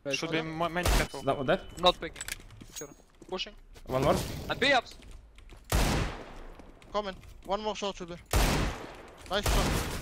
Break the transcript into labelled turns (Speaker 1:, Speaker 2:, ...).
Speaker 1: Should be main careful.
Speaker 2: That one dead.
Speaker 1: Not picking. Sure. Pushing.
Speaker 2: One more.
Speaker 1: And B ups.
Speaker 3: Coming. One more shot should be. Nice shot.